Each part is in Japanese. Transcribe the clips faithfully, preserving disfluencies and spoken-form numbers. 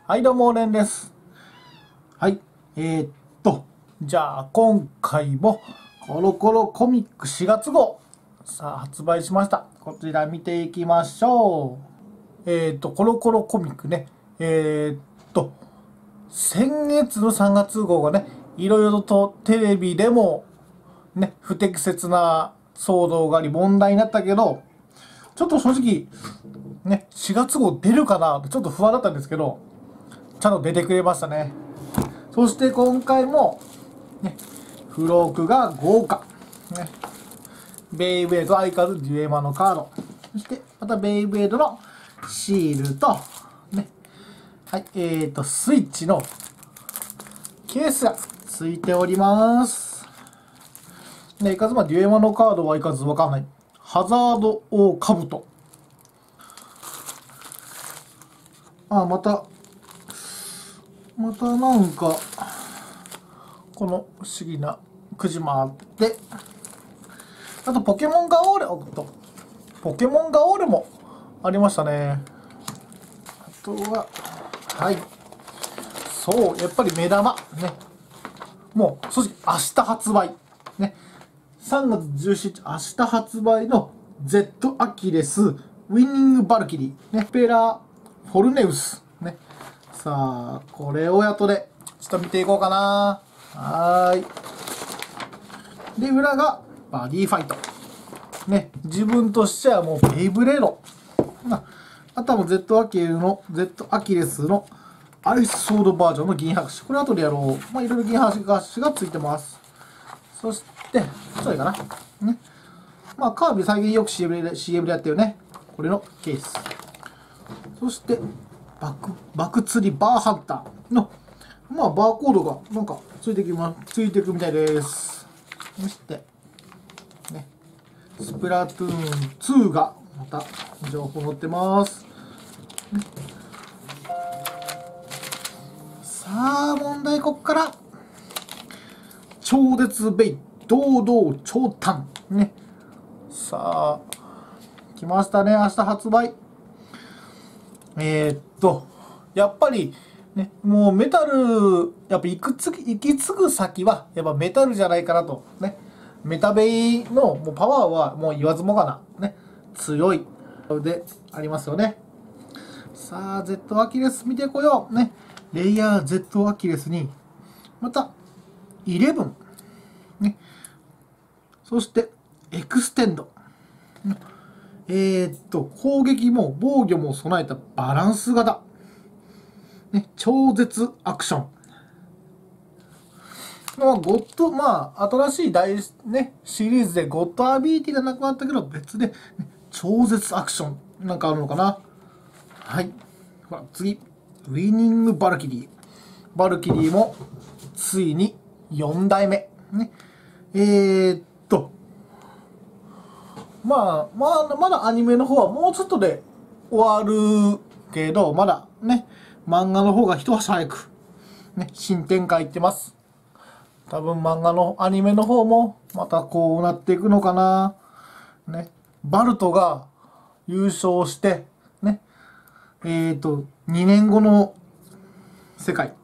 はい、どうも、レンです。はい、えー、っと、じゃあ、今回も、コロコロコミックしがつごう、さあ、発売しました。こちら見ていきましょう。えー、っと、コロコロコミックね、えー、っと、先月のさんがつごうがね、いろいろとテレビでも、ね、不適切な騒動があり問題になったけど、ちょっと正直、ね、しがつごう出るかなってちょっと不安だったんですけど、ちゃんと出てくれましたね。そして今回も、ね、付録が豪華。ね、ベイブレード相変わらずデュエマのカード。そして、またベイブレードのシールと、ね、はい、えーと、スイッチのケースがついております。ね、いかずまデュエマのカードはいかずわかんない。ハザード王カブト。あ、また、またなんか、この不思議なくじもあって、あとポケモンガオーレ、おっと、ポケモンガオーレもありましたね。あとは、はい。そう、やっぱり目玉。ね。もう、正直、明日発売。ね。さんがつじゅうしちにち、明日発売の Z アキレス、ウィニングバルキリー、ね。ペラフォルネウス。ね。さあ、これをやっとで、ちょっと見ていこうかな。はーい。で、裏がバディファイト。ね、自分としてはもうベイブレード。まあ、あとはもう Z アキレの、Z アキレスのアイスソードバージョンの銀博士。これ後でやろう。まあ、いろいろ銀博士がついてます。そして、それかな。ね。まあ、カービィ再現よく シーエム で、シーエム でやってるね。これのケース。そして、バク、バク釣りバーハンターの、まあ、バーコードがなんかついてきま、ついてくみたいです。そして、ね。スプラトゥーンツーがまた情報載ってます。ね、さあ、問題こっから。超絶ベイ、堂々超短。ね。さあ、来ましたね。明日発売。えー、っと、やっぱり、ね、もうメタル、やっぱ行くつ行き継ぐ先は、やっぱメタルじゃないかなと。ね。メタベイのもうパワーはもう言わずもがな。ね。強い。で、ありますよね。さあ、Z アキレス見てこよう。ね。レイヤー Z アキレスに、また、じゅういち。ね。そして、エクステンド。えー、っと、攻撃も防御も備えたバランス型。ね、超絶アクション。まあ、ゴッド、まあ、新しい大、ね、シリーズでゴッドアビリティがなくなったけど、別で、ね、超絶アクションなんかあるのかな。はい。ほら、次。ウィニングバルキリー。バルキリーも、ついによんだいめ。ね。えー、っと、まあ、まあ、まだアニメの方はもうちょっとで終わるけど、まだね、漫画の方が一足早く、ね、新展開いってます。多分漫画のアニメの方もまたこうなっていくのかな。ね。バルトが優勝して、ね。えっと、にねんごの世界。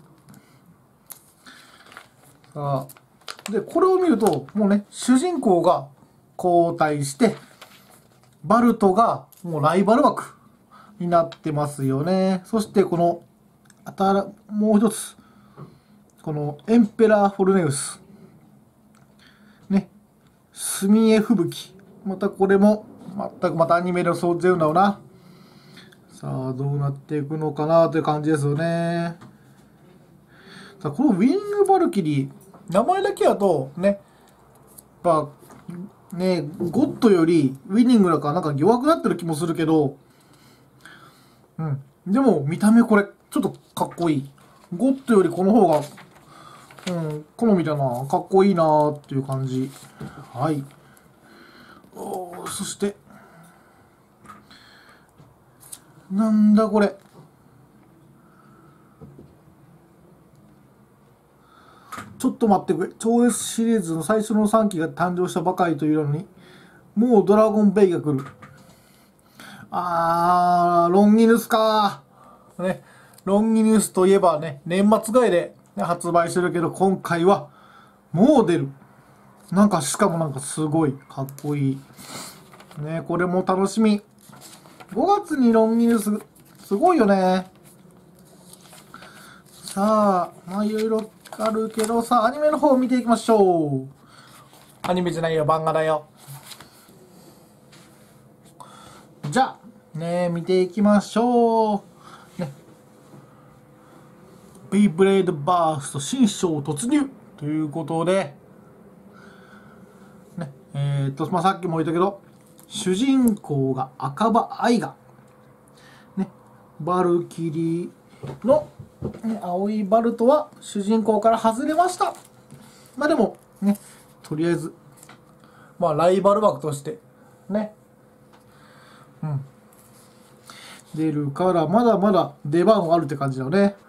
さあ。で、これを見ると、もうね、主人公が交代して、バルトがもうライバル枠になってますよね。そしてこの、あたら、もう一つ。このエンペラーフォルネウス。ね。スミエ吹雪。またこれも、全くまたアニメでそう全部だろうな。さあ、どうなっていくのかなという感じですよね。さあ、このウィングバルキリー、名前だけだと、ね、やっぱ、ね、ゴッドよりウィニングだからなんか弱くなってる気もするけど、うん。でも、見た目これ、ちょっとかっこいい。ゴッドよりこの方が、うん、好みだな。かっこいいなーっていう感じ。はい。おー、そして、なんだこれ。ちょっと待ってくれ。超 S シリーズの最初のさんきが誕生したばかりというのに、もうドラゴンベイが来る。あー、ロンギヌスかー。ね。 ロンギヌスといえばね、年末ぐらいで、ね、発売してるけど、今回はもう出る。なんかしかもなんかすごいかっこいい。ね、これも楽しみ。ごがつにロンギヌス、すごいよね。さあ、まあいろいろあるけど、さあ、アニメの方を見ていきましょう。アニメじゃないよ、漫画だよ。じゃあ、ね、見ていきましょう。ね。ベイブレードバースト新章突入ということで、ね、えー、っと、まあ、さっきも言ったけど、主人公が赤羽愛が、ね、バルキリーの、ね、青いバルトは主人公から外れました。まあでも、ね、とりあえず、まあライバル枠として、ね、うん、出るから、まだまだ出番はあるって感じだよね。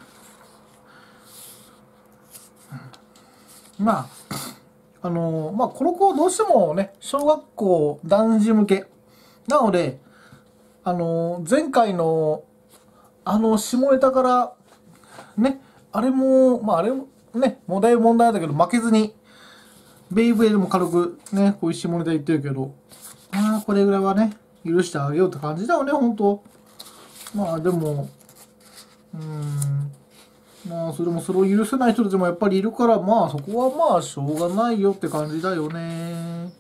まあ、あのー、まあ、この子どうしてもね、小学校男児向け。なので、あのー、前回の、あの、下ネタから、ね、あれも、まあ、あれもね、もうだいぶ問題だけど、負けずに、ベイブレでも軽くね、こういう下ネタ言ってるけど、まあ、これぐらいはね、許してあげようって感じだよね、本当まあ、でも、うーん、まあ、それもそれを許せない人たちもやっぱりいるから、まあ、そこはまあ、しょうがないよって感じだよね。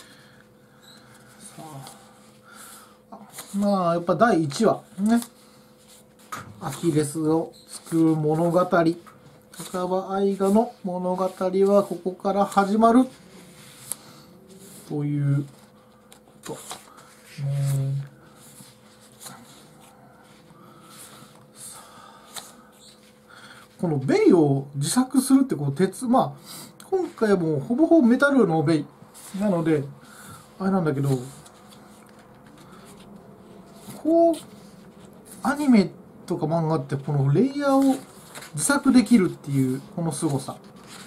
さあ、まあ、やっぱだいいちわ、ね。アキレスを救う物語。赤羽愛がの物語はここから始まる。ということ。ね、このベイを自作するってこう鉄、まあ、今回はもうほぼほぼメタルのベイなので、あれなんだけど、こう、アニメとか漫画ってこのレイヤーを自作できるっていうこの凄さ。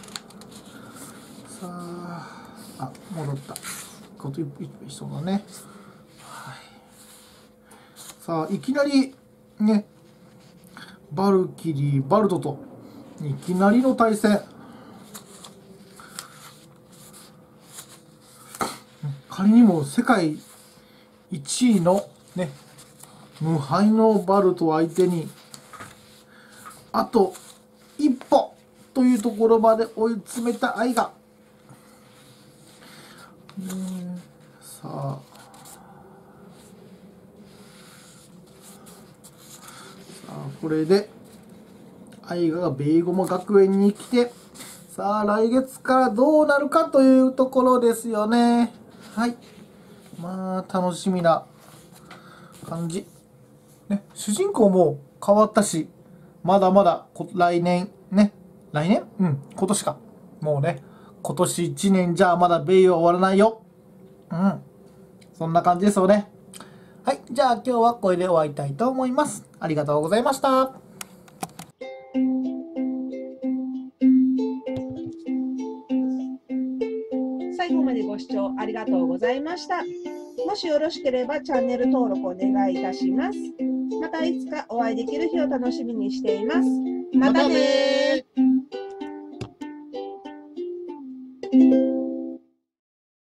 さあ、あ、戻った。こと一緒だね。はい。さあ、いきなり、ね、バルキリー、バルトと、いきなりの対戦。仮にも世界いちいのね、無敗のバルト相手に、あと一歩というところまで追い詰めた愛が。うん、さあ。さあ、これで、愛がベイゴマ学園に来て、さあ、来月からどうなるかというところですよね。はい。まあ、楽しみな感じ。ね、主人公も変わったし、まだまだ来年、ね、来年うん、今年か。もうね、今年いちねんじゃあまだベイは終わらないよ。うん。そんな感じですよね。はい。じゃあ今日はこれで終わりたいと思います。ありがとうございました。 最後までご視聴ありがとうございました。もしよろしければチャンネル登録お願いいたします。またいつかお会いできる日を楽しみにしています。またねー。